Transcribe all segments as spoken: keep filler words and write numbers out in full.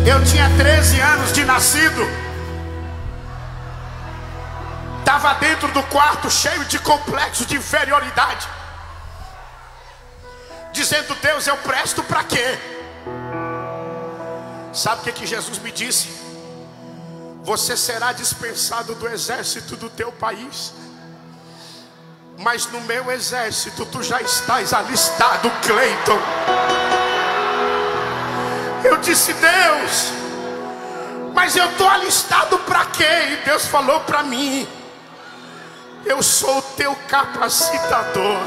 Eu tinha treze anos de nascido. Estava dentro do quarto cheio de complexo de inferioridade, dizendo: Deus, eu presto para quê? Sabe o que, que Jesus me disse? Você será dispensado do exército do teu país, mas no meu exército tu já estás alistado, Cleiton. Eu disse: Deus, mas eu estou alistado para quê? E Deus falou para mim: eu sou o teu capacitador.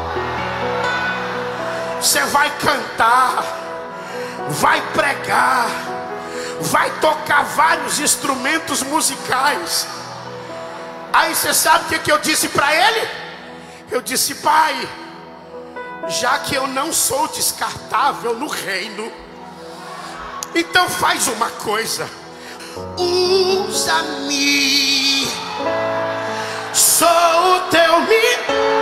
Você vai cantar, vai pregar, vai tocar vários instrumentos musicais. Aí você sabe o que, que eu disse para ele? Eu disse: Pai, já que eu não sou descartável no reino, então faz uma coisa, usa-me, sou o teu menino.